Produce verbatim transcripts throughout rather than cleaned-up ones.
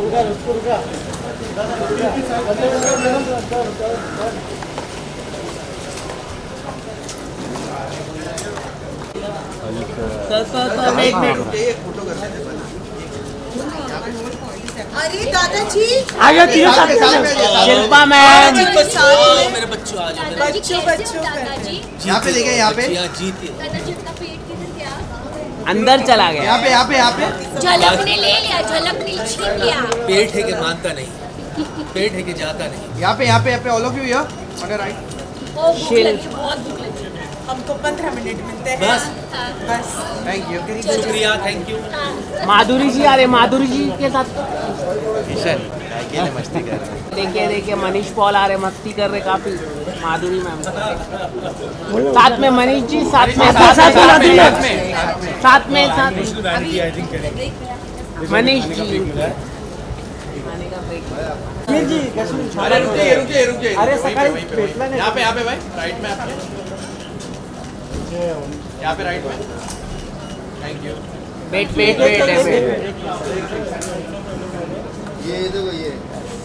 एक minute photo कर लेते हैं। अरे दादाजी आ जाओ तीनों साथ में। शिल्पा मैम मेरे बच्चों आ जाओ। बच्चों बच्चों यहाँ पे लेके यहाँ पे अंदर चला गया। यहाँ पे यहाँ पे यहाँ पे झलक ने ले लिया, झलक ने छीन लिया। पेट है के मानता नहीं, पेट है के जाता नहीं। यहाँ पे यहाँ पे यहाँ पे all of you here on your right. ओ भूख लगी, बहुत भूख लगी। हमको पंद्रह मिनट मिलते हैं बस बस। थैंक यू शुक्रिया थैंक यू। माधुरी जी आ रहे, माधुरी जी के साथ अकेले मस्ती कर रहे हैं। देखिए देखिए मनीष पॉल आ रहे, मस्ती कर रहे काफी। माधुरी मैम साथ में, मनीष जी साथ में, साथ में साथ में साथ में मनीष जी। अरे रुकिए रुकिए रुकिए। अरे सकाळी भेटला नाही। यहाँ पे यहाँ पे भाई राइट में आपके, यहाँ पे राइट में। Thank you. Wait wait wait wait ये देखो ये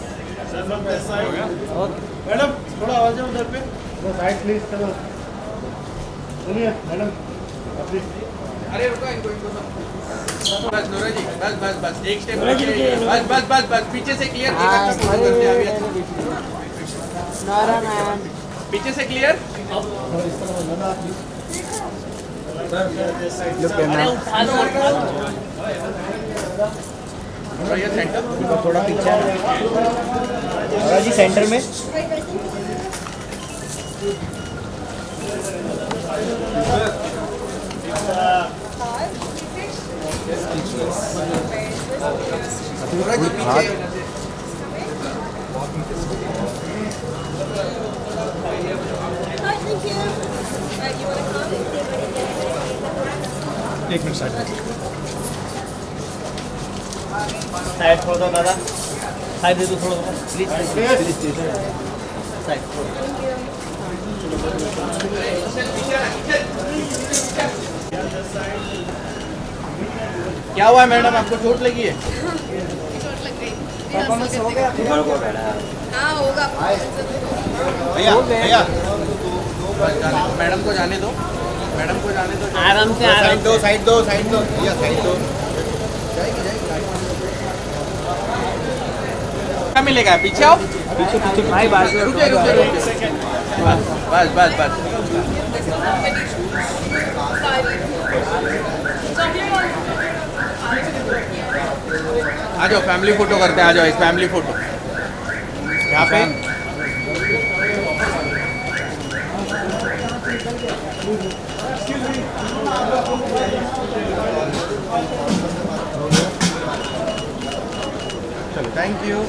मैडम थोड़ा आवाज उधर पे साइड प्लीज। चलो सुनिए मैडम। अरे रुको इनको इनको बस नूरा जी बस बस बस एक स्टेप बस बस बस बस पीछे से क्लियर। नौरा मैम पीछे से क्लियर। ये सेंटर थोड़ा पीछे जी सेंटर में। नूरा जी पीछे। एक मिनट साइड साइड थोड़ा सा दादा साइड दे दो थोड़ा प्लीज प्लीज साइड। क्या हुआ है मैडम, आपको चोट लगी है? चोट लग गई। परफॉर्मेंस हो गया? हाँ होगा। भैया भैया मैडम को जाने दो, मैडम को जाने दो। आराम से साइड दो साइड दो साइड दो भैया साइड दो। जाएगी जाएगी। क्या मिलेगा? पीछे आओ पीछे पीछे भाई बात रुकिए रुकिए रुकिए। बस बस बस आ जाओ फैमिली फोटो करते हैं। आ जाओ एक फैमिली फोटो यहाँ पे। चलो थैंक यू।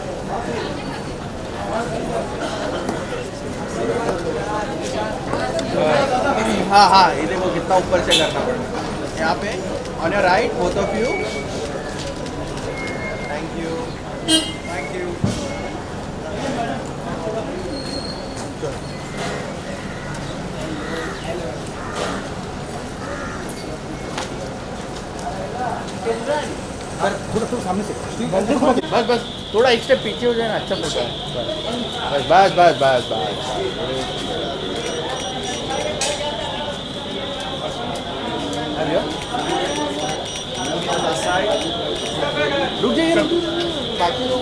हाँ हाँ ये देखो कितना ऊपर से करना पड़ेगा। यहाँ पे on your right both of you. Thank you thank you. थोड़ा थोड़ा सामने से बस बस थोड़ा एक स्टेप पीछे हो जाए ना, अच्छा फोटो है। बस बस बस बस बस रुक जाइए रुक बाकी लोग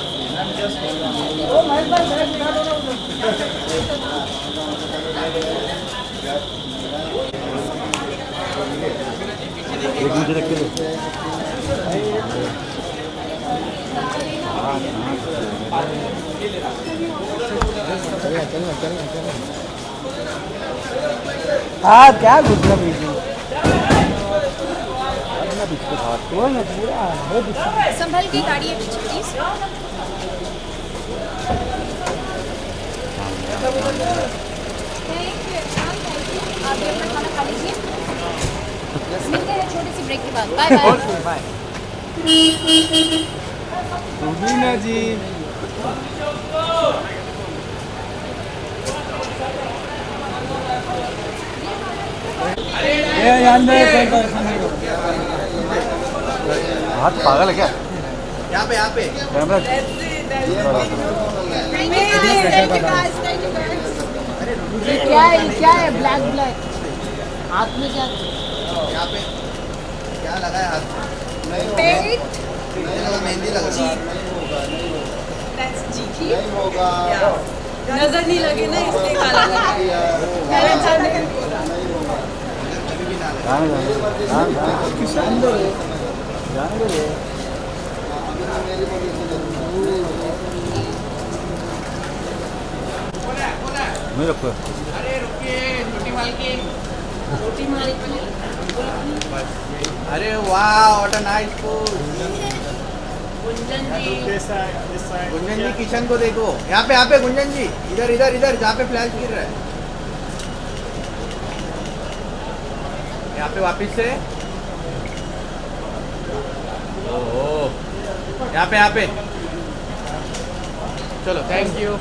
एक मुझे रख के दो। चलना चलना चलना चलना। हाँ क्या गुजरा बीच में संभल के गाड़ी है पीछे प्लीज। आप भी अपना खाना खा लीजिए। मिलते हैं छोटी सी ब्रेक के बाद। Bye bye. रुबीना जी हाथ पागल है क्या? यहाँ पे यहाँ पे कैमरा ये क्या है ये क्या है ब्लैक ब्लैक हाथ में क्या यहाँ पे क्या लगा है हाथ में पेट मुझे लगा मेहंदी लगा नहीं होगा नजर नहीं लगे ना इसलिए काला लगा है नहीं रखो अरे रुकिए छोटी मालकिन छोटी मालिक अरे वाह what a nice food Gunjan ji Gunjan ji kitchen को देखो यहाँ पे यहाँ पे गुंजन जी इधर इधर इधर जहाँ पे फ्लैश गिर रहा है यहाँ पे वापिस से ओहो यहाँ पे यहाँ पे चलो थैंक यू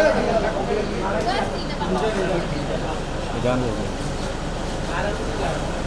जान दो